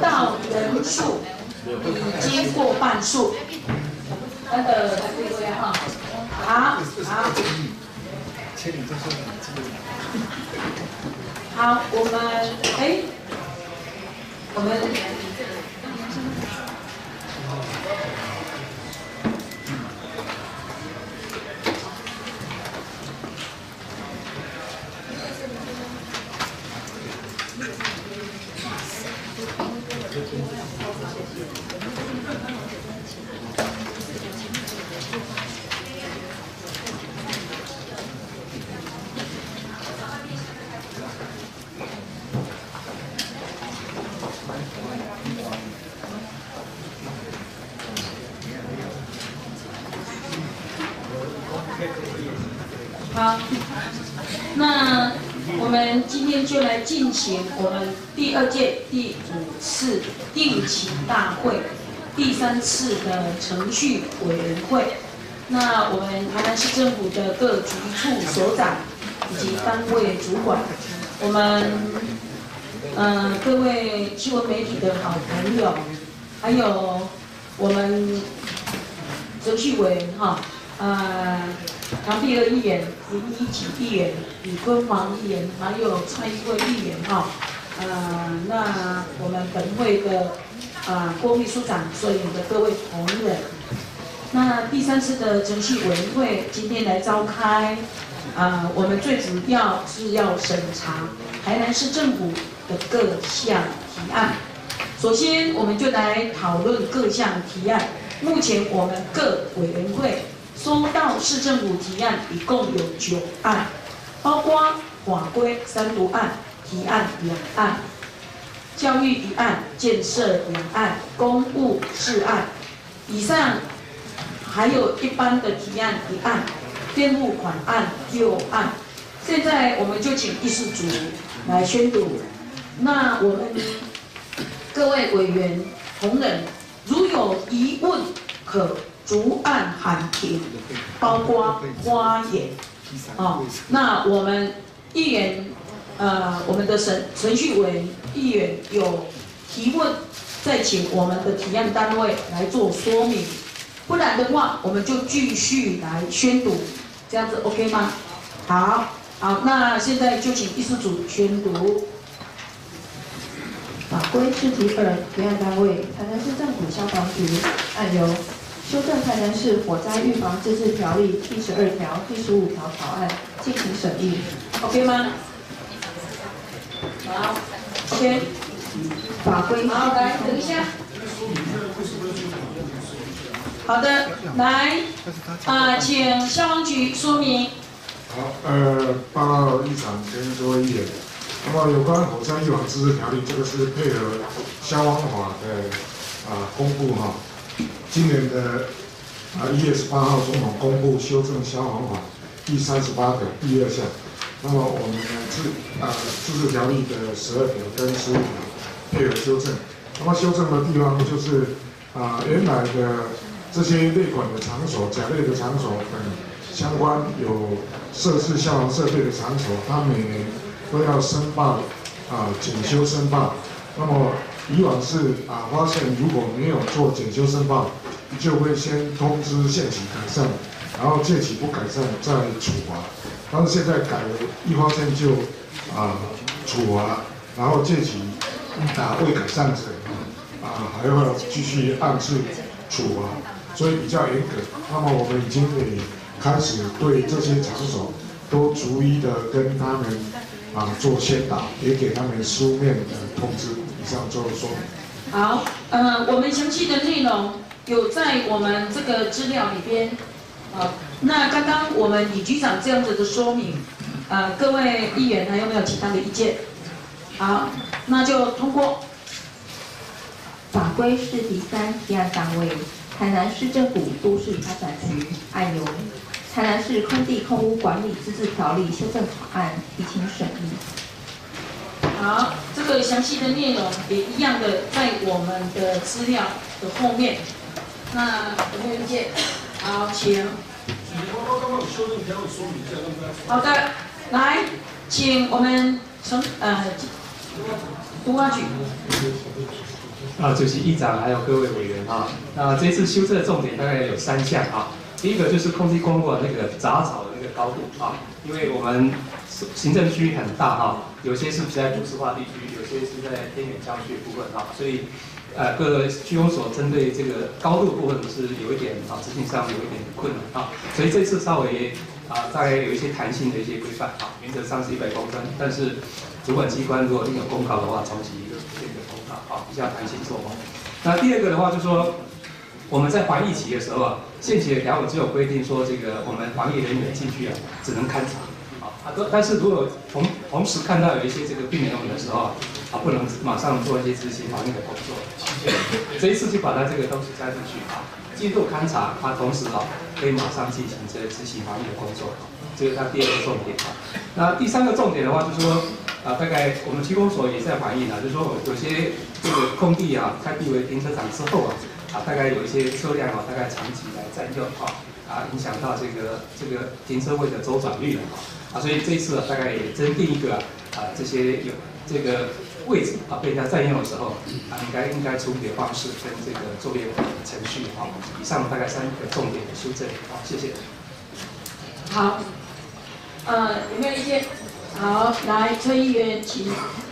到人数已经过半数。真的来对对哈，好，好，我们。好，那我们今天就来进行我们第2届第5期大会第3次的程序委员会。那我们台南市政府的各局处所长以及单位主管，我们各位新闻媒体的好朋友，还有我们程序委员哈，杨碧娥议员、林怡己议员、李坤煌议员，还有蔡英文议员哈。那我们本会的郭秘书长，所有的各位同仁，那第3次的程序委员会今天来召开，我们最主要是要审查台南市政府的各项提案。首先，我们就来讨论各项提案。目前我们各委员会收到市政府提案一共有9案，包括法规3读案、提案2案、教育1案、建设2案、公务4案。以上还有一般的提案1案、辩护款案6案。现在我们就请议事组来宣读。那我们各位委员同仁，如有疑问，可逐案喊停，包括发言。那我们议员，我们的程序委员议员有提问，再请我们的提案单位来做说明。不然的话，我们就继续来宣读，这样子 OK 吗？好，那现在就请议事组宣读。 法规试题2，提案单位台南市政府消防局，案由修正台南市火灾预防自治条例第12条、第15条草案进行审议。 OK 吗？好 ，OK。 法规。 好，来等一下。好的，来，请消防局说明。 好，报告议长跟各位议员。那么有关火灾预防自治条例，这个是配合消防法的公布哈。今年的1月18号，总统公布修正消防法第38条第2项。那么我们自治条例的12条跟15条配合修正。那么修正的地方就是原来的这些类管的场所、甲类的场所等相关有设置消防设备的场所，它每年都要申报检修申报。那么以往是发现如果没有做检修申报，就会先通知限期改善，然后届期不改善再处罚。但是现在改为一发现就处罚，然后届期未改善者还要继续按次处罚，所以比较严格。那么我们已经开始对这些场所都逐一的跟他们做宣导，也给他们书面的通知。以上做说明。 好，我们详细的内容有在我们这个资料里边。那刚刚我们李局长这样子的说明，各位议员还有没有其他的意见？好，那就通过。 法规试题3，提案单位台南市政府都市发展局，案由台南市空地空污管理自治条例修正草案提请审议。 好，这个详细的内容也一样的在我们的资料的后面。那有没有意见？好，请。好的，来，请我们都发局。 主席、议长还有各位委员啊，那这次修正的重点大概有3项啊。第一个就是空气公路的那个杂草的那个高度啊，因为我们行政区很大哈，有些是在都市化地区，有些是在偏远郊区部分啊，所以各个区公所针对这个高度部分是有一点执行上有一点困难啊，所以这次稍微大概有一些弹性的一些规范啊，原则上是100公分，但是主管机关如果另有公告的话，重启一个公告啊，比较弹性做。那第二个的话就是说，我们在防疫期的时候啊，现行的条文只有规定说，这个我们防疫人员进去只能勘察但是如果同时看到有一些这个病人的时候不能马上做一些执行防疫的工作。这一次就把它这个东西加进去进入勘察，同时可以马上进行这个执行防疫的工作这是它第2个重点那第3个重点的话，就是说大概我们区公所也在反映就是说有些这个空地开辟为停车场之后大概有一些车辆大概长期来占用影响到这个停车位的周转率所以这一次大概也增订一个这些有这个位置被人家占用的时候应该处理的方式跟这个作业程序以上大概3个重点的修正谢谢。 好，有没有意见？好，来崔议员请。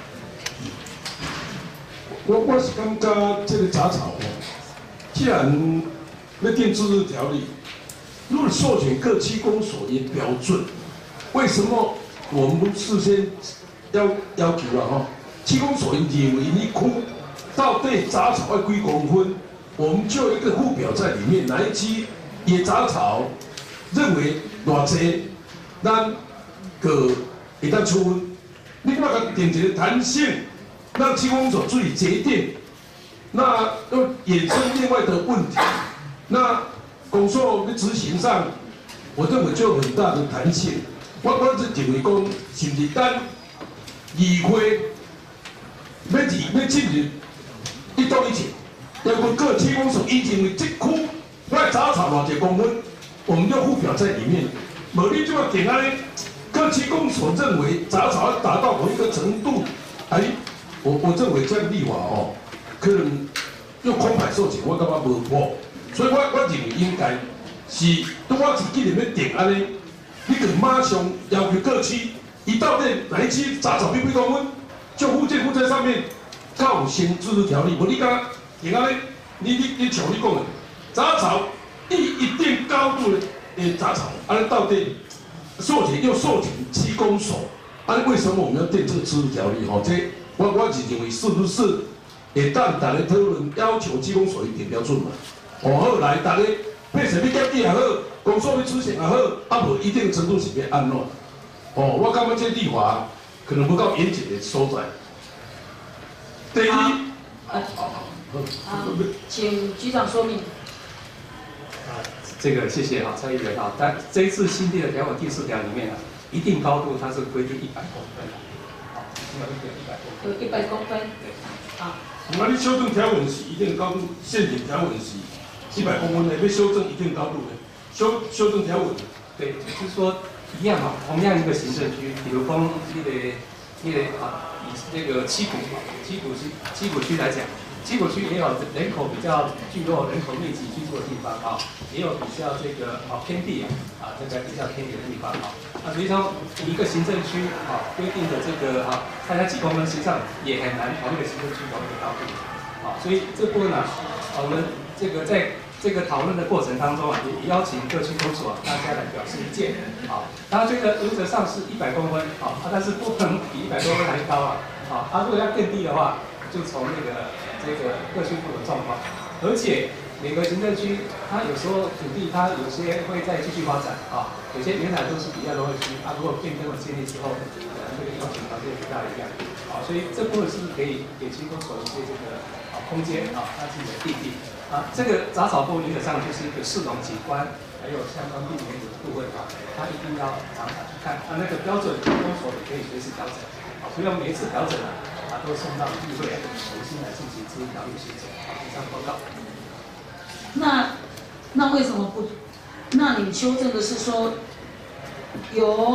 我是感觉这个杂草既然要定自治条例，如果授权各区公所的标准，为什么我们不事先要求区公所认为一区到底杂草要几公分，我们就有一个附表在里面，哪一区野杂草认为偌济，咱个会当处分。你把它定一个弹性，让区公所自己决定。那又衍生另外的问题。那公所在执行上，我认为就有很大的弹性。我是认为讲，是不是咱议会要进入一到以前，要跟各区公所已经为这区外杂草偌济公分，我们就附表在里面。无你这么简单呢？各区公所认为杂草要达到某一个程度，我认为这样立法可能用空白授权，我感觉无妥。所以我认为应该是，当我自己里面定安尼，你就马上要求各区，伊到底哪一区杂草比几公分，就附在上面，较有先自治条例。无你讲定安尼，你像你讲的，杂草一定高度的杂草，安尼到底授权区公所，安尼为什么我们要定这个自治条例？这我是认为是不是会当大家讨论，要求区公所一定标准嘛？好来，大家配什么检地也好，公所要出现也好，无一定程度是要安怎？我感觉这立法可能不够严谨的所在。第二， 请局长说明。 这个谢谢蔡议员但这一次新定的条文第4条里面一定高度它是规定100公分有100公分。 那你修正条文是一定高度，现行条文是100公分的，要修正一定高度的，修正条文。 对，就是说一样同样一个行政区，比如说以那个七股区来讲。七股区也有人口比较聚落、人口密集居住的地方也有比较这个偏地这个比较偏远的地方所以说一个行政区规定的这个大家几公分，实际上也很难同一个行政区同一个高度所以这部分我们这个在这个讨论的过程当中也邀请各区公所大家来表示意见当然这个原则上是100公分但是不能比100公分还高如果要更低的话，就从这个各区部的状况，而且每个行政区它有时候土地它有些会再继续发展有些原来都是比较农业区如果变更了建立之后，这个要求条件不大一样所以这部分是不是可以给区公所一些这个空间它自己的地这个杂草部原则上就是一个市容景观，还有相关地原的部分它一定要常常去看那个标准，区公所也可以随时调整不用每一次调整都送到议会重新来进行自治条例修正以上报告。 那为什么不？那你修正的是说由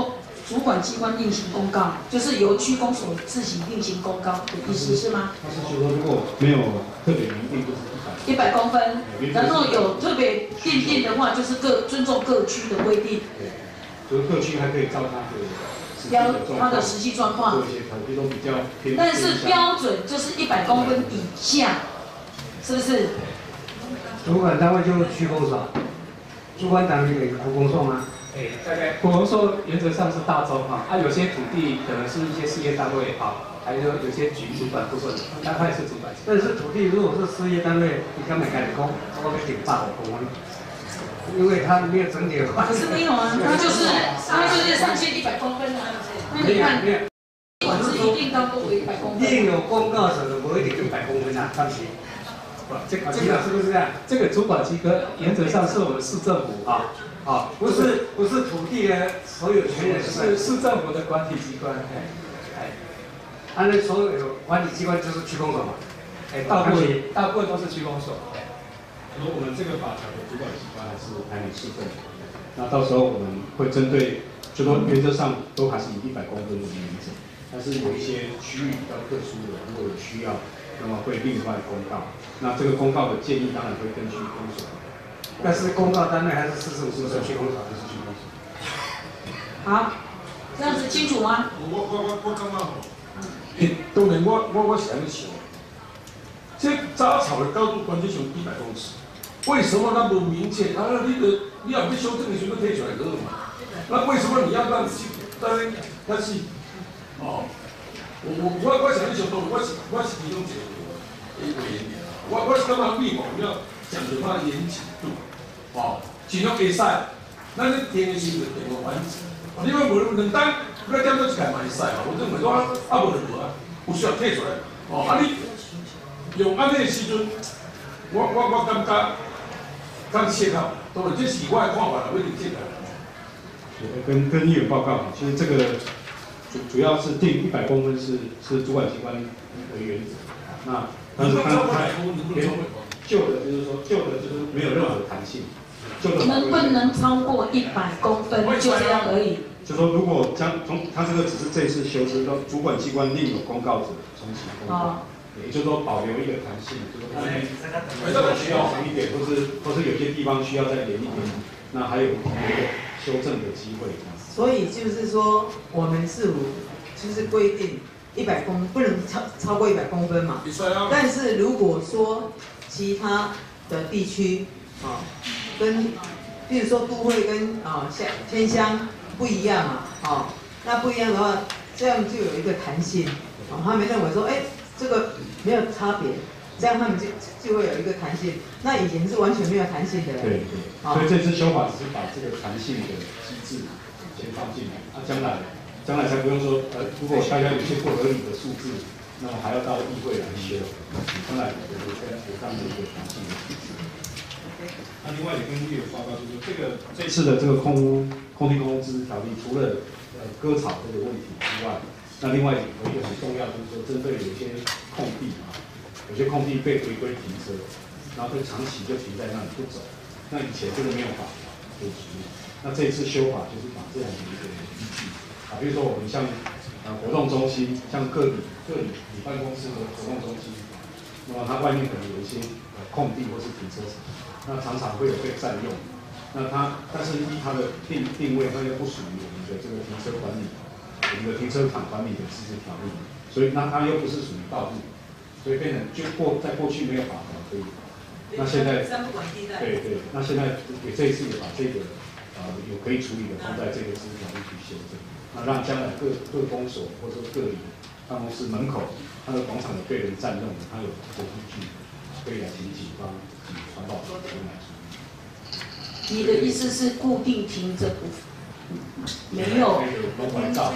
主管机关另行公告，就是由区公所自行另行公告的意思是吗？ 他是说如果没有特别明定，就是 100公分，然后有特别订定的话，就是尊重各区的规定。 对，就是各区还可以照他的实际状况做一些调，比如说比较偏。 但是标准就是100公分以下，是不是？ 主管单位就是区公所，主管单位有区公所吗？ 大概我们说原则上是大宗哈，有些土地可能是一些事业单位哈，还有些局主管部分，大概是主管。 但是土地如果是事业单位，你根本开始空，我给顶800公分，因为他没有整体的话。 可是没有啊，他就是上限100公分啊。那你看，管制一定高度为100公分。 另有公告者的不一定100公分啊，对不起。这个是不是这样？ 这个主管机关原则上是我们市政府啊。 不是土地的所有权人， 是市政府的管理机关， 按照所有管理机关就是区公所嘛， 大部分都是区公所。 而我们这个法条的主管机关还是台北市政府，那到时候我们会针对，就说原则上都还是以100公分为原则，但是有一些区域比较特殊的，如果有需要，那么会另外公告。那这个公告的建议当然会根据公所。 但是公告单位还是市政府的区公所， 就是区公所。 好，这样子清楚吗？ 我感觉吼，当然我是安尼想，这杂草的高度关键上100公尺，为什么它不明确？啊，你要修正的时候推出来好嘛？那为什么你要让但是哦，我想你想到，我是其中一个委员，我是感觉立法要讲究它的严谨度。尽量会使，咱咧填的时候就填完整。你要无2单，要点到一盖嘛会使嘛？我认为说无就无啊，有需要退出来。你用安尼的时阵，我感觉刚切到，当然这是我的看法啦，我一定切到。 跟议员报告，其实这个主要是定100公分是主管机关为原则。那但是旧的就是没有任何弹性。 能不能超过100公分？就这样而已。 就说如果他这个只是这一次修正，说主管机关另有公告者重启公告，也就是说保留一个弹性，就是说需要长一点，或是有些地方需要再连一点，那还有一个修正的机会。 所以就是说，我们市府就是规定100公不能超过100公分嘛。但是如果说其他的地区跟比如说都会跟天乡不一样嘛，那不一样的话，这样就有一个弹性，他们认为说，这个没有差别，这样他们就会有一个弹性。那以前是完全没有弹性的。 对，所以这次修法只是把这个弹性的机制先放进来，将来才不用说，如果大家有些不合理的数字，那么还要到议会来修，将来有这样的一个弹性的机制。那另外也跟议员报告，就是这次的这个空地公共自治条例，除了割草这个问题之外，那另外有一个很重要，就是说针对有些空地有些空地被违规停车，然后就长期就停在那里不走，那以前这个没有法条可以处理，那这一次修法就是把这样的一个依据比如说我们像活动中心，像各里办公室的活动中心，那么它外面可能有一些空地或是停车场。那常常会有被占用，但是依它的定位，它又不属于我们的这个停车管理，我们的停车场管理的自治条例，所以它又不是属于道路，所以变成在过去没有法条可以，那现在对，那现在也这一次也把这个有可以处理的放在这个自治条例去修正，那让将来各公所或者说各里办公室门口，它的广场有被人占用，它有这个依据，可以来请警方。环保局来处理。 你的意思是固定停着不？没有。 门牌照。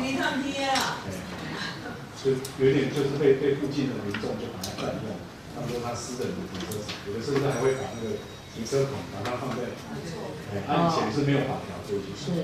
就有点就是被附近的民众就把它占用，他们说他私人的停车场，有的甚至还会把那个停车棚把它放在，以前是没有法条可以去。 是。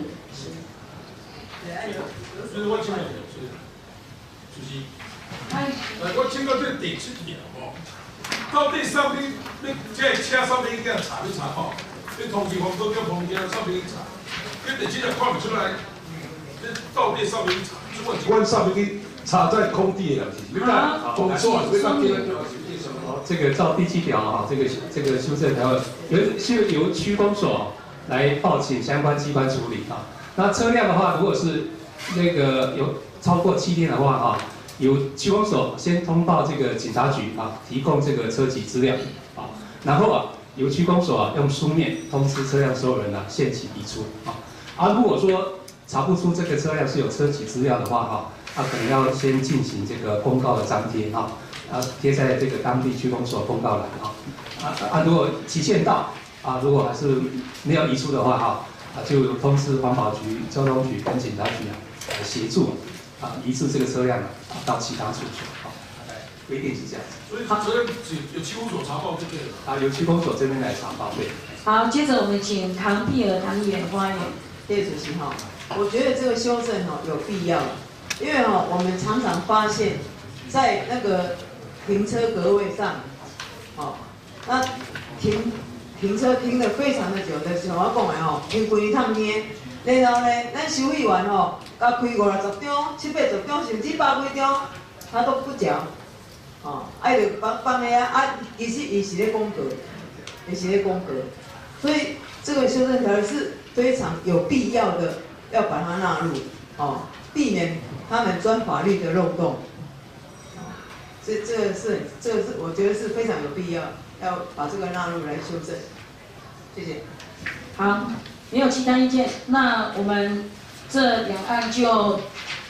就是我请问主席，我请到这第7点到底上面这车上面这样查你通知房东叫房东上面查，跟第7条看不出来， 到底上面阮上面去插在空地的，你看，工作你看这个。 这个照第7条哈，这个修正条由区公所来报请相关机关处理啊。那车辆的话，如果是那个有超过7天的话哈，由区公所先通报这个警察局啊，提供这个车籍资料啊，然后由区公所用书面通知车辆所有人限期移出啊。如果说查不出这个车辆是有车籍资料的话可能要先进行这个公告的张贴贴在这个当地区公所公告栏如果期限到如果还是没有移出的话就通知环保局、交通局跟警察局来协助移置这个车辆到其他处所规定是这样子。 所以责任有区公所查报就对了。 由区公所这边来查报对。 好，接着我们请唐碧儿唐议员发言。 谢谢主席我觉得这个修正有必要，因为我们常常发现，在那个停车格位上，那停车停得非常的久的时候，我讲的因规日探天，然后呢，咱收费员甲开50-60张、70-80张，甚至100几张，他都不缴，就放的其实伊是咧公格，所以这个修正条例是非常有必要的，要把它纳入，避免他们钻法律的漏洞。这个是我觉得是非常有必要，要把这个纳入来修正。谢谢。 好，没有其他意见，那我们这2案就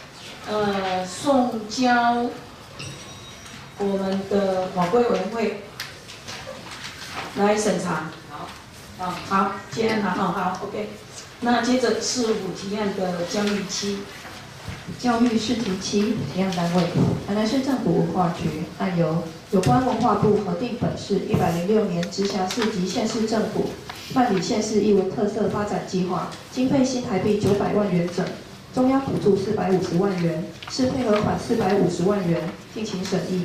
送交我们的法规委员会来审查。好，接案好 ，OK。那接着是5提案的教育7。 教育试题7提案单位：台南市政府文化局，案由有关文化部核定本市106年直辖市及县市政府办理县市艺文特色发展计划，经费新台币900万元整，中央补助450万元，市配合款450万元，敬请审议。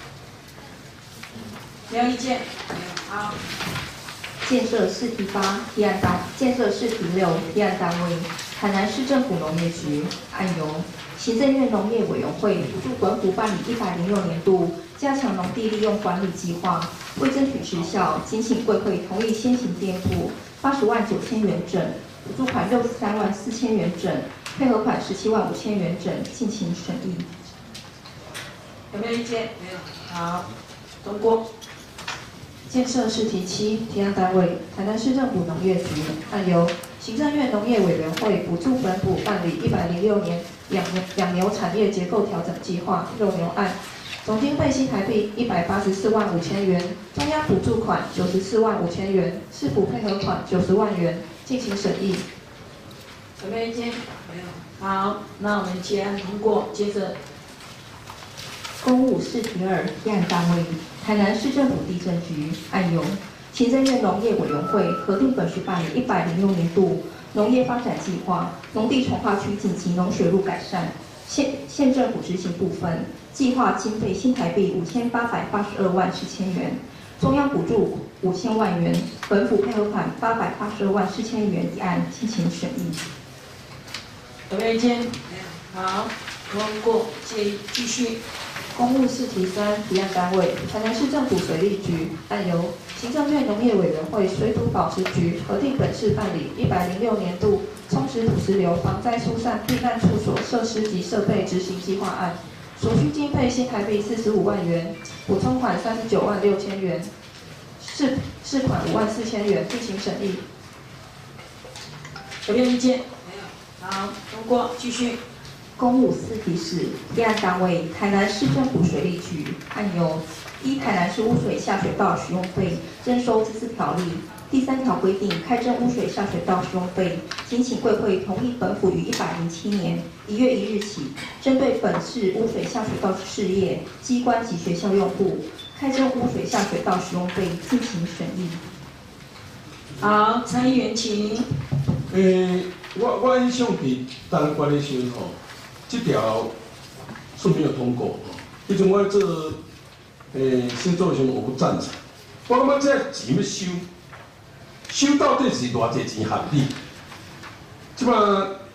没有意见？好。 建设试题8提案单，建设试题6提案单位：台南市政府农业局，案由行政院农业委员会补助本府办理106年度加强农地利用管理计划，为争取时效，经请贵会同意先行垫付80万9千元整，补助款63万4千元整，配合款17万5千元整，敬请审议。 有没有意见？没有。好，通过。 建设试题7提案单位：台南市政府农业局，案由行政院农业委员会补助本府办理106年养牛产业结构调整计划肉牛案，总经费新台币184万5千元，中央补助款94万5千元，市府配合款90万元，进行审议。 有没有意见？没有。好，那我们结案通过。接着， 公务试题2提案单位：台南市政府地震局，案由行政院农业委员会核定本市办理106年度农业发展计划农地重划区紧急农水路改善，县政府执行部分，计划经费新台币5882万4千元，中央补助5000万元，本府配合款882万4千元一案，进行审议。 有没有意见？没有。好，通过。继续。 公务试题3提案单位：台南市政府水利局，案由行政院农业委员会水土保持局核定本市办理106年度充实土石流防灾疏散避难处所设施及设备执行计划案，所需经费新台币45万元，补充款39万6千元，市款5万4千元，进行审议。 有没有意见？没有。好，通过。继续。 公务试题4提案单位：台南市政府水利局，案由依台南市污水下水道使用费征收自治条例第3条规定，开征污水下水道使用费，经请贵会同意本府于107年1月1日起，针对本市污水下水道事业、机关及学校用户，开征污水下水道使用费，进行审议。 好，蔡议员请。 我印象伫当管理时候，这条是没有通过。以前我做新做的时候，我不赞成。我感觉这钱要收到底是偌济钱合理？即摆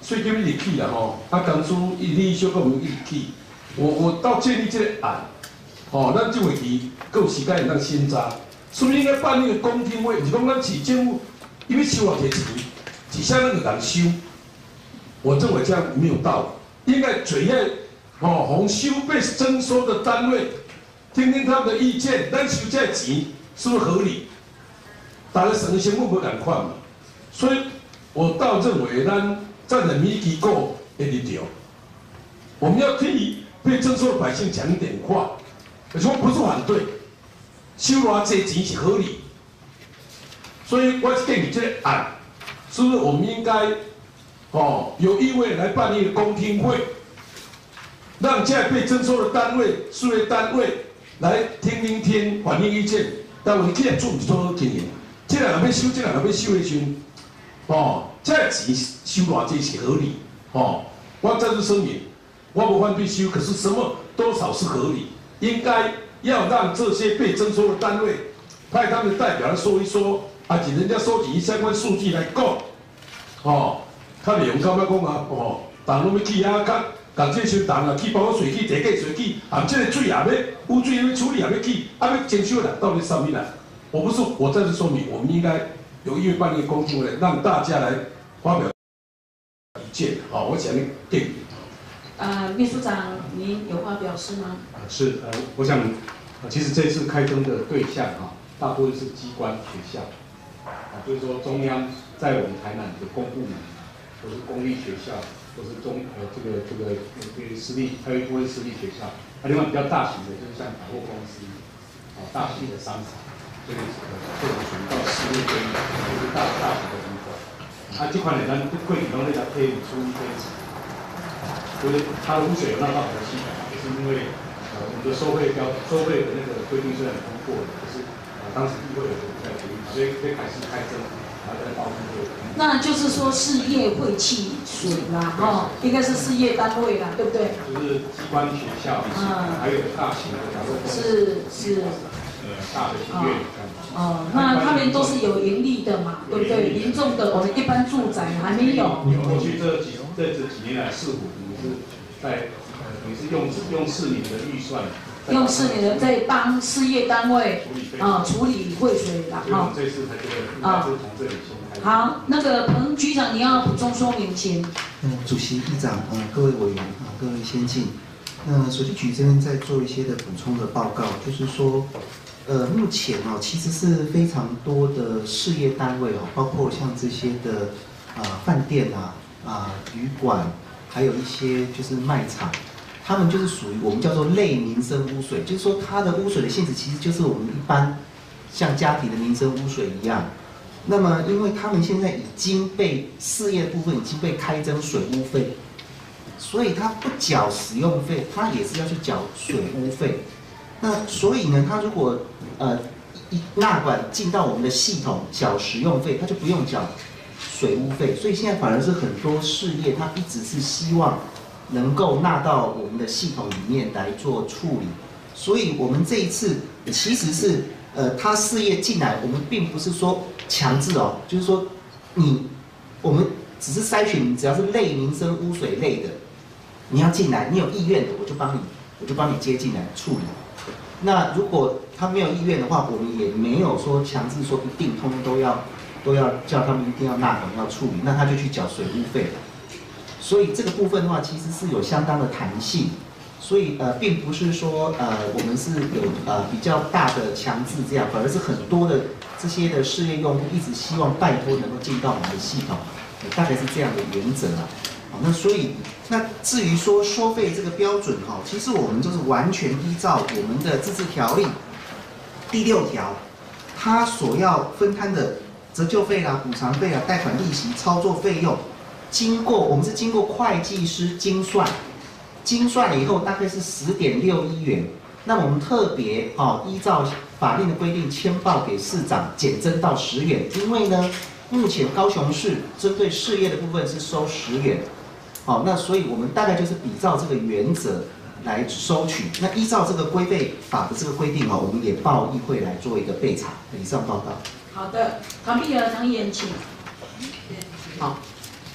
税金一直起啦吼，啊，工资一厘小个一直起。我倒建议这个案，咱这会期够有时间会当审查，是不是应该办那个公听会？是讲咱市政府因为收偌济钱，一下那个人收，我认为这样没有道理，应该最爱从收被征收的单位听听他们的意见，咱收这钱是不是合理？大家省成本不赶快嘛，所以我倒认为咱占人民机构的立场，我们要替被征收的百姓讲一点话。可是我不是反对，收偌济钱是合理，所以我建议这个案，是不是我们应该有意味来办一个公听会，让这被征收的单位、事业单位来听反映意见，但问题做唔做好经营？这人要收，这人要收的时候，这钱收偌济是合理，我再次声明，我不反对收，可是什么多少是合理，应该要让这些被征收的单位派他们的代表来说一说，请人家收集相关数据来讲，较袂用感觉讲人拢要去共这收人啊，去包括水去、地价水去，这个水也要污水要处理也要去，要征收人到底什么人？我再次说明，我们应该有意办一个公听会，让大家来发表意见。我想建议。 秘书长，您有话表示吗？ 是我想，其实这次开征的对象大部分是机关学校，就是说中央在我们台南的公部门，或是公立学校，或是这个私立，还有一部分私立学校。另外比较大型的，就是像百货公司，大型的商场，所以这种属于到私立边，就是大型的地方。这款呢，咱贵地方那条可以出一些。就是它的污水有纳到我们的系统，也是因为我们的收费的那个规定虽然通过了，可是当时议会有在决议，所以还是开征，然后再报议会。那就是说事业会气水啦，应该是事业单位啦，对不对？ 就是机关、学校，还有大型的百货公司，是大的医院。 那他们都是有盈利的嘛，对不对？民众的我们一般住宅还没有。 过去这几年来，市府是在你是用市民的预算， 用市民的在帮事业单位处理废水啦， 这次才觉得应该是从这里先开始。 好，那个彭局长，你要补充说明，请。 主席、议长，各位委员各位先进。那水利局这边在做一些的补充的报告，就是说。目前其实是非常多的事业单位包括像这些的饭店旅馆，还有一些就是卖场，他们就是属于我们叫做类民生污水，就是说它的污水的性质其实就是我们一般像家庭的民生污水一样。那么因为他们现在已经被事业部分已经被开征水污费，所以他不缴使用费，他也是要去缴水污费。那所以呢，他如果一纳管进到我们的系统缴使用费，他就不用缴水污费。所以现在反而是很多事业，他一直是希望能够纳到我们的系统里面来做处理。所以我们这一次其实是他事业进来，我们并不是说强制就是说我们只是筛选你只要是类民生污水类的，你要进来，你有意愿的，我就帮你接进来处理。那如果他没有意愿的话，我们也没有说强制说一定通通都要叫他们一定要纳管要处理，那他就去缴水污费了。所以这个部分的话，其实是有相当的弹性。所以并不是说我们是有比较大的强制这样，反而是很多的这些的事业用户一直希望拜托能够进到我们的系统，大概是这样的原则啊。那所以，那至于说收费这个标准其实我们就是完全依照我们的自治条例第6条，它所要分摊的折旧费啦、补偿费啦、贷款利息、操作费用，我们是经过会计师精算了以后，大概是10.61元。那我们特别依照法令的规定签报给市长，减征到10元，因为呢，目前高雄市针对事业的部分是收10元。那所以我们大概就是比照这个原则来收取。那依照这个规费法的这个规定我们也报议会来做一个备查。以上报告。 好的，唐碧儿、唐妍，请。 好，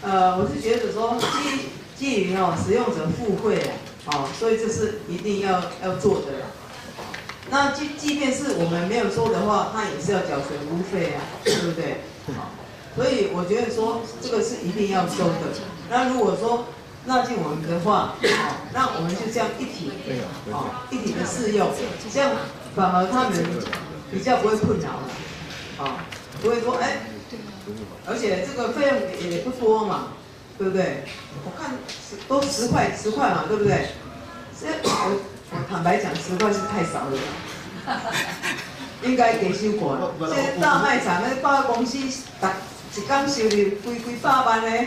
我是觉得说基于使用者付费所以这是一定要做的啦。那即便是我们没有收的话，他也是要缴水务费对不对？所以我觉得说这个是一定要收的。那如果说纳进我们的话，那我们就这样一体的适用，这样反而他们比较不会困扰了，不会说而且这个费用也不多嘛，对不对？我看都10块嘛，对不对？我坦白讲，10块是太少了，应该给收过。现在大卖场那百货公司，一天收入几百万呢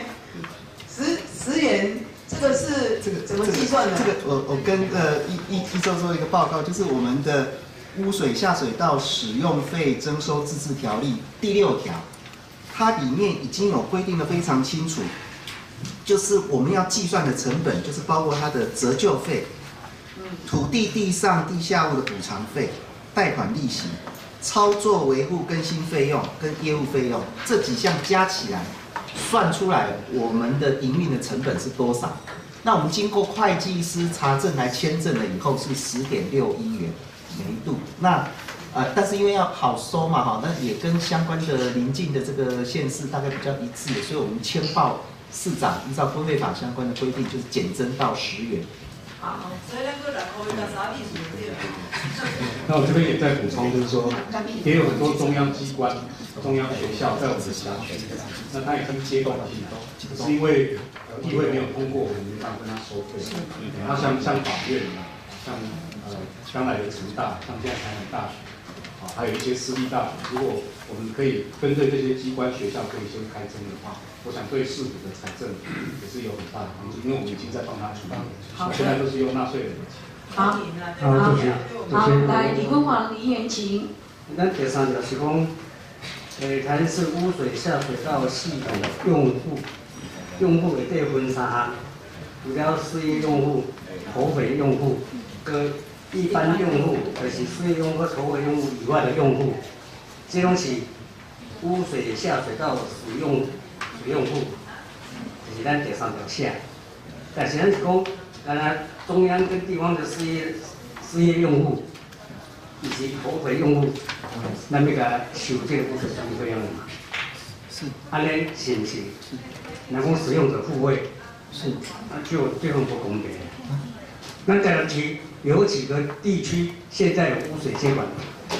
，10元，这个是怎么计算的？ 这个我跟一周做一个报告，就是我们的污水下水道使用费征收自治条例第6条，它里面已经有规定的非常清楚，就是我们要计算的成本，就是包括它的折旧费、土地地上地下物的补偿费、贷款利息、操作维护更新费用跟业务费用这几项加起来，算出来我们的营运的成本是多少？那我们经过会计师查证来签证了以后是10.61元每度。那但是因为要好收嘛那也跟相关的邻近的这个县市大概比较一致，所以我们签报市长依照分配法相关的规定，就是减征到10元。 所以那个2块加啥意思？ 那我这边也在补充，就是说，也有很多中央机关、中央学校在我们的辖区，那他已经接管进来，只是因为议会没有通过，我们没办法跟他收费。然后像法院像将来的成大，像现在台南大学，还有一些私立大学，如果我们可以针对这些机关学校可以先开征的话，我想对市府的财政也是有很大的帮助，因为我们已经在帮他处理，现在都是用纳税人的钱。 好，来李坤煌议员请。 咱第3条是讲，台南市污水下水道系统用户会得分3项，除了事业用户、投费用户跟一般用户，就是事业用户、投费用户以外的用户，这种是污水下水道使用户，就是咱第3条写。但是咱是讲，中央跟地方的事业用户以及投费用户，咱要甲收这个污水处理费用嘛？ 是。 安尼是不是？若讲使用者付费， 是。 就这份不公平。那再来提有几个地区现在有污水接管？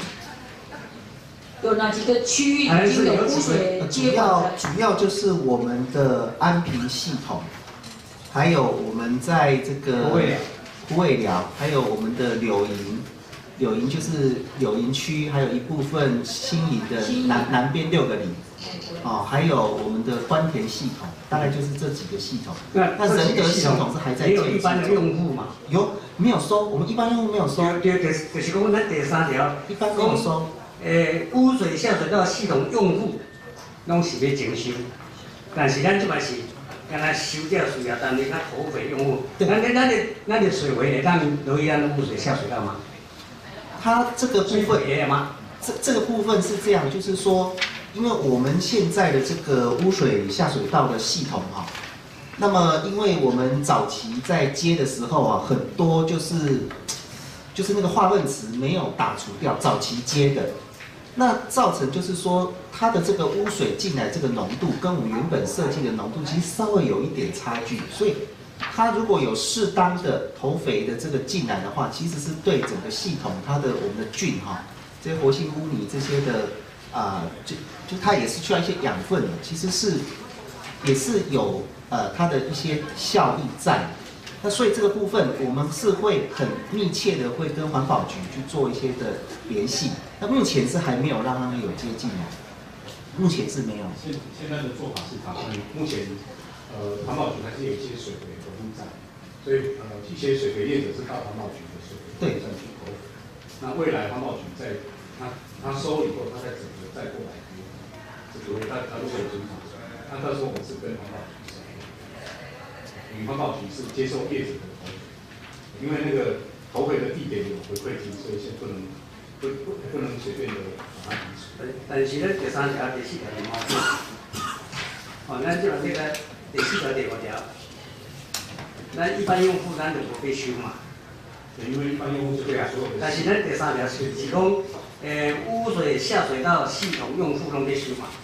有哪几个区域已经有污水接管的？ 主要就是我们的安平系统。还有我们在这个虎尾寮，还有我们的柳营就是柳营区，还有一部分新营的南边6个里，还有我们的关田系统，大概就是这几个系统。那仁德系统是还在建设。 也有一般的用户嘛？ 有没有收？我们一般用户没有收。 就是讲咱第3条， 一般没有收。 污水下水道系统用户，拢是要征收，但是咱即摆是。敢若收掉水啊，但是较投费用户，咱的水位会当落去咱的污水下水道吗？ 它这个部分吗？ 这个部分是这样，就是说，因为我们现在的这个污水下水道的系统那么因为我们早期在接的时候很多就是那个化粪池没有打除掉，早期接的。那造成就是说，它的这个污水进来这个浓度跟我们原本设计的浓度其实稍微有一点差距，所以它如果有适当的投肥的这个进来的话，其实是对整个系统它的我们的菌这些活性污泥这些的就它也是需要一些养分的，其实也是有它的一些效益在。那所以这个部分我们是会很密切的会跟环保局去做一些的联系。那目前是还没有让他们有接进来，目前是没有。 现在的做法是目前环保局还是有一些水肥投入在，所以一些水肥业者是靠环保局的水肥站去投。那未来环保局在他收以后，他再整个再过来这个他如果有准厂，那到时候我是跟环保局收，环保局是接受业者的投肥，因为那个投肥的地点有回馈金，所以先不能随便的把它移除。 但是咧第3条、第4条的矛盾，咱即个第4条、第5条，咱一般用户咱就无必收嘛。 因为一般用户就对啊， 但是咱第3条是讲，污水下水道系统用户拢必收嘛。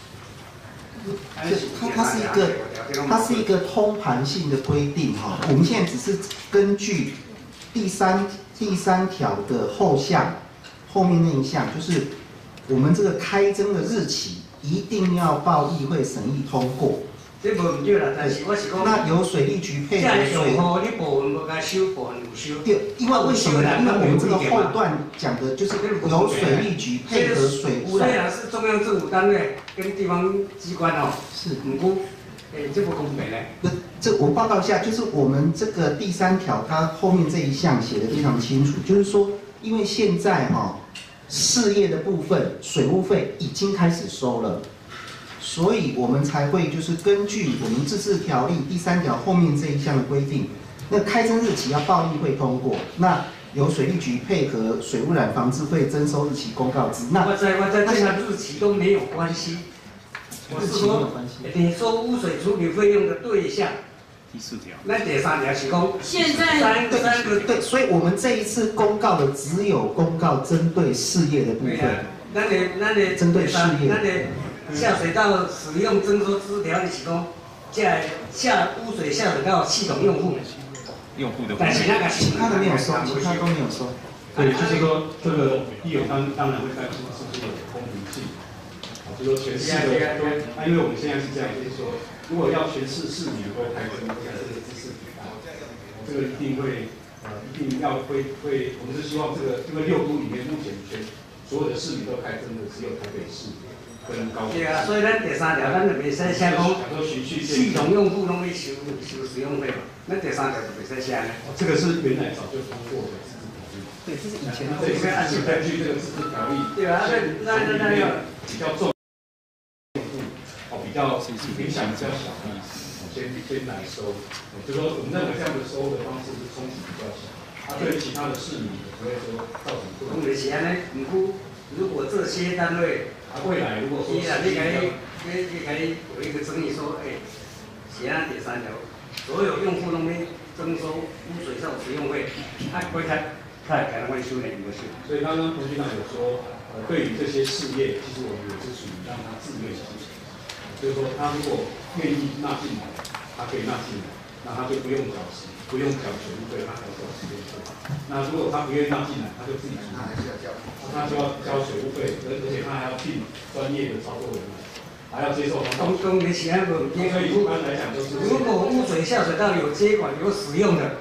它是一个通盘性的规定哈。我们现在只是根据第三条的后面那一项，就是我们这个开征的日期一定要报议会审议通过。 这无唔对啦，但是我是讲， 那由水利局配合水。 你部分无该收，部分有收。 对，因为为什么呢？因为我们这个后段讲的就是由水利局配合水污染。 虽然是中央政府单位跟地方机关哦， 是， 唔过，这不公平嘞。 这我报告一下，就是我们这个第3条，它后面这一项写的非常清楚，就是说，因为现在事业的部分水务费已经开始收了。所以我们才会就是根据我们自治条例第3条后面这一项的规定，那开征日期要报议会通过，那由水利局配合水污染防治会征收日期公告之。那我在这个日期都没有关系，我是说你收污水处理费用的对象。 第4条。 那第3条是讲现在对，所以我们这一次公告的只有公告针对事业的部分。 咱的针对事业。 咱的下水道使用征收支条例是讲污水下水道系统用户的，但是那个其他的没有收，其他都没有收。 对，就是说这个议员当然会担心是不是有公平性，就说全市的因为我们现在是这样，就是说如果要全市市民都开征这个知识给大家，这个一定会我们是希望这个因为6都里面目前所有的市民都开征的只有台北市。 对啊，所以咱第3条，咱就袂使写讲系统用户拢要收使用费嘛，咱第3条就袂使写呢。 这个是原来早就通过的自治条例。 对，这是以前。 这个按根据这个自治条例。 对啊，那要比较重用户，比较影响比较小的，先来收。就说我们认为这样的收的方式是冲击比较小，对其他的市民不会说造成不。 讲就是安尼，唔过如果这些单位。 未来如果说， 你可以有一个争议说，写按第3条，所有用户拢要征收污水上使用费，会开可能会收2个税。 所以刚刚彭局长有说，对于这些事业，其实我们也是属于让他自愿进行，就是说他如果愿意纳进来，他可以纳进来，那他就不用缴水务费，他还缴使用费。那如果他不愿意纳进来，他就自己出。他就要交水务费，而且他还要聘专业的操作人员，还要接受他。 公平起来不？ 所以一般来讲就是， 如果污水下水道有接管有使用的，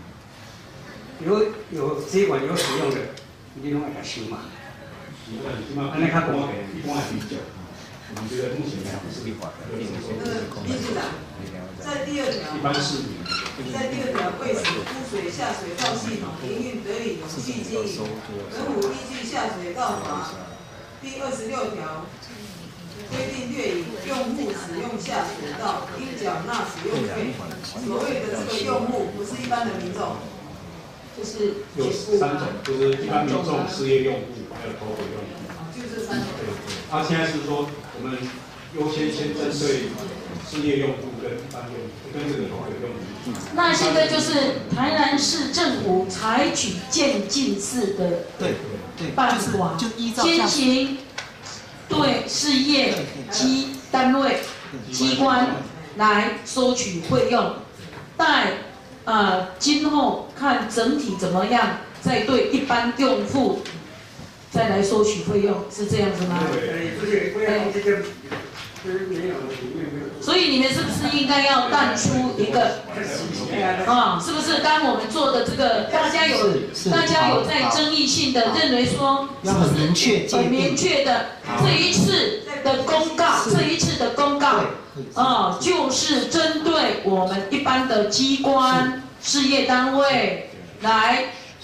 有接管有使用的，你拢要给收嘛。 安尼较公平，一般还比较。我们觉得目前来讲是立法的。 理事长，在第2条， 一般市民。 在第2条，为使污水下水道系统营运得以永续经营，本府依据下水道法第26条规定，略以用户使用下水道应缴纳使用费。所谓的这个用户，不是一般的民众，就是有3种，就是一般民众、事业用户，还有投回用户。 就这3种。 对。现在是说我们优先针对事业用户跟一般用户，跟这个投回用户。 那现在就是台南市政府采取渐进式的办法，先行对事业及单位、机关来收取费用，待今后看整体怎么样，再对一般用户再来收取费用，是这样子吗？所以你们是不是应该要淡出一个是不是？刚我们做的这个，大家有在争议性的认为说，是不是很明确的这一次的公告，就是针对我们一般的机关、事业单位来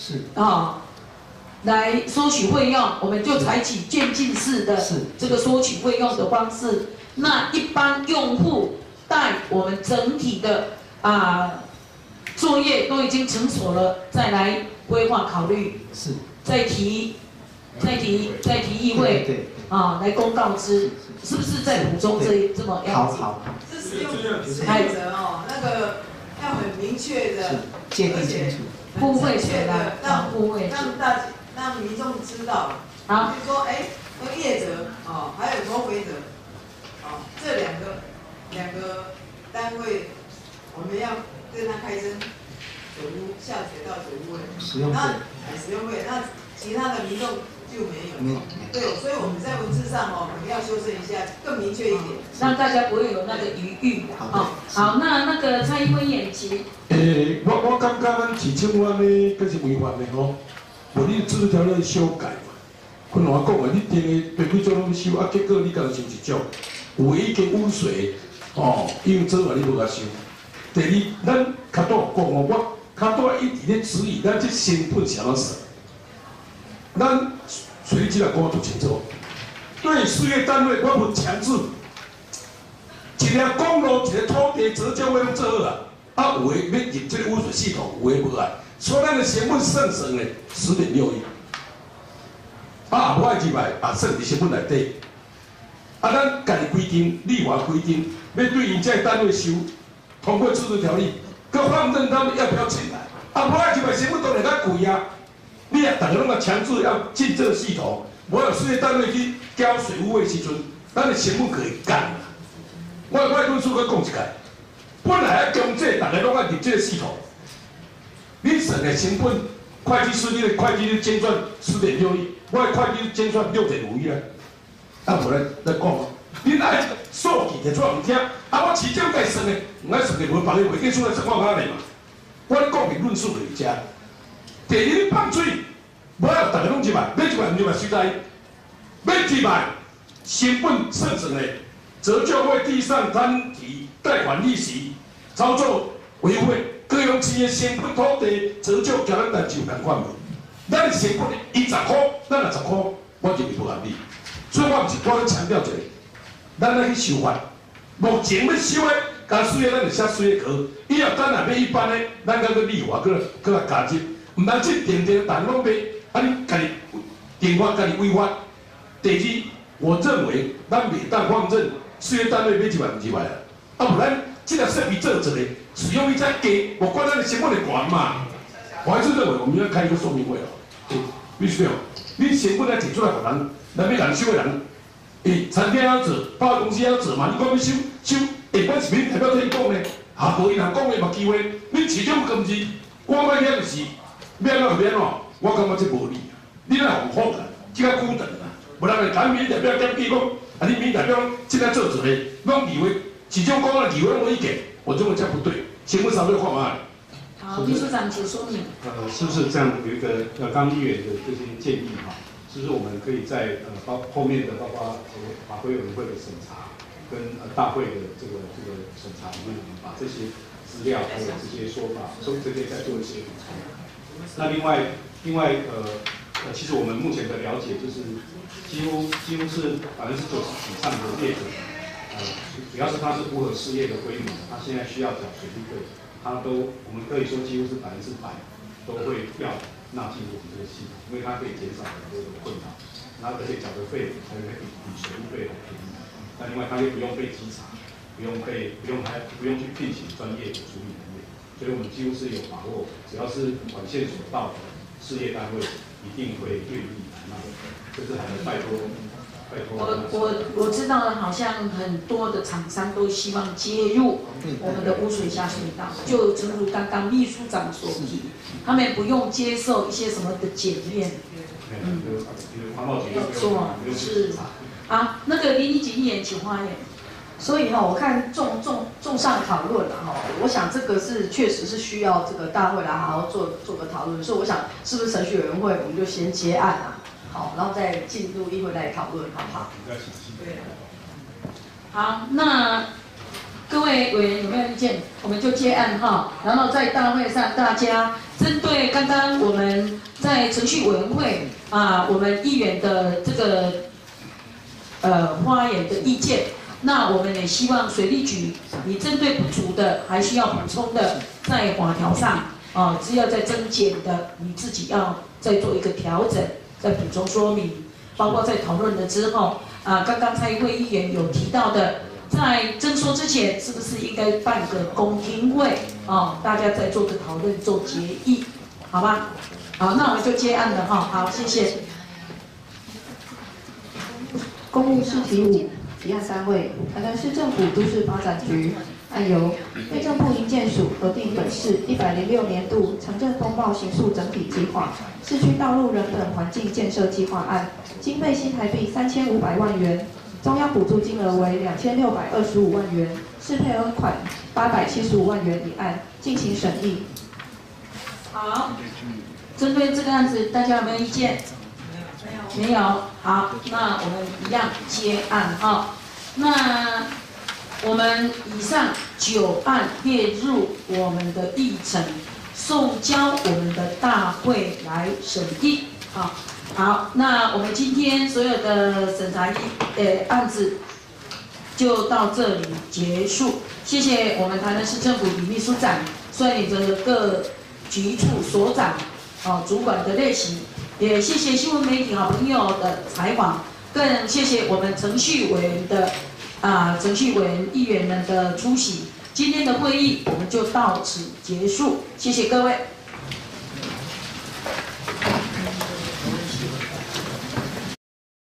来收取费用，我们就采取渐进式的这个收取费用的方式。那一般用户待我们整体的作业都已经成熟了，再来规划考虑，再提议会来公告之，是不是再补充这么样子？ 这使用规则哦，那个要很明确的， 界定清楚， 不会确的让民众知道。 好， 比如说，那个业者哦，还有投回者，哦，这两个单位，我们要跟他开征水污下水道水污费， 使用费， 使用费，那其他的民众就没有。对，所以我们在文字上哦，可能要修正一下，更明确一点， 让大家不会有那个余裕。好，那个蔡英文委员请。 我感觉咱市政府呢，可是违反的吼，无你制度条例修改嘛。困难讲啊，你定的排水组拢修，啊，结果你刚修一种，有的已经污水，哦，已经做完你无甲修。第二，咱较多讲哦，我较多一直咧质疑，咱这成本是安怎算？咱水利局来讲就清楚，对事业单位我不强制，一条公路一个土地折交费用做好啊，啊有的要入这个污水系统，有的无爱，所以咱的成本算算呢10.6亿。啊，无爱入来，啊，算伫成本内底。啊，咱家己规定，立法规定，要对因这单位收，通过制度条例，佮放任他们要不要进来。啊，无爱入来成本当然较贵啊。你啊，大家拢个强制要进这个系统，无有事业单位去交水污费时阵，咱的成本可以降啦。我论述佮讲一下，本来啊经济大家拢爱入这个系统，你算的成本，会计师你的会计师精算10.6亿。我的会计精算6.5亿啊，啊无来讲，恁来数据摕出来唔听，啊我市政该算的，唔爱算的无别个会计出来算我哪里嘛？我咧讲明论述就是遮。第二，你放水，无要大家拢入来，要入来唔入来随在，要入来成本算算的，折旧费、地上摊提、贷款利息、操作维护费，各样企业成本土地折旧，交咱单就共款无？咱成本伊10块，咱也10块，我认为不合理。所以我咧强调一下，咱来去修法。目前要修的，加水的咱就写水的壳。以后咱若要一般的，咱甲个立法，搁来加入。唔单止电电大拢买，啊你家己电法家己违法。第二，我认为咱袂当放任事业单位要入来唔入来啊。啊，不然这个设备做一个，使用率再低，我管咱的成本会悬嘛。我还是认为我们要开一个说明会哦。必须要，你成本来提出来，互人，咱要人收的人，餐厅要做，百货公司要做嘛，你讲要收，下班是免代表天讲呢，无因人讲的无机会，你市长工资，我买遐就是免就免哦，我感觉这无理，你若互好啦，即个固定啦，无人来谈民代表检举讲，啊你民代表即个做一个，拢以为市长讲的以为我意见，我认为这不对，成本上面看嘛。 好，秘书长请说明。 是不是这样有一个刚议员的这些建议哈？是不是我们可以在后面的包括法规委员会的审查跟大会的这个审查里面，我们把这些资料还有这些说法，这些再做一些补充。那另外其实我们目前的了解就是几乎是90%以上的业者，主要是它是符合事业的规模，它现在需要缴水利费。我们可以说几乎是100%都会要纳进我们这个系统，因为它可以减少很多的困扰，然后而且缴的费还会比水务费还便宜。那另外它又不用被稽查，不用去聘请专业的处理人员，所以我们几乎是有把握，只要是管线所到的事业单位，一定会愿意来纳。这是还能拜托。 我知道好像很多的厂商都希望接入我们的污水下水道，就正如刚刚秘书长所提，他们不用接受一些什么的检验。没有错，是啊，那个林议员请发言。 所以我看众上讨论了我想这个是确实是需要这个大会来好好做个讨论，所以我想是不是程序委员会我们就先结案啊？好，然后再进入议会来讨论，好不好？ 对。好，那各位委员有没有意见？我们就接案哈，然后在大会上大家针对刚刚我们在程序委员会我们议员的这个发言的意见，那我们也希望水利局你针对不足的还需要补充的，在法条上只要在增减的，你自己要再做一个调整。再补充说明，包括在讨论了之后，刚刚蔡议会议员有提到的， 在征收之前，是不是应该办个公听会哦？大家再做个讨论，做决议，好吧？好，那我们就接案了哈。好，谢谢。 公务试题5，提案单位台南市政府都市发展局，案由内政部营建署核定本市106年度城镇风暴刑诉整体计划市区道路人本环境建设计划案，经费新台币3500万元，中央补助金额为2625万元，适配额款875万元一案，进行审议。 好，针对这个案子，大家有没有意见？没有。好，那我们一样接案哈。那我们以上9案列入我们的议程，送交我们的大会来审议啊。好，那我们今天所有的审查案子就到这里结束。谢谢我们台南市政府李秘书长率领着各局处所长、主管的列席，也谢谢新闻媒体好朋友的采访，更谢谢我们程序委员的程序委员议员们的出席。今天的会议我们就到此结束，谢谢各位。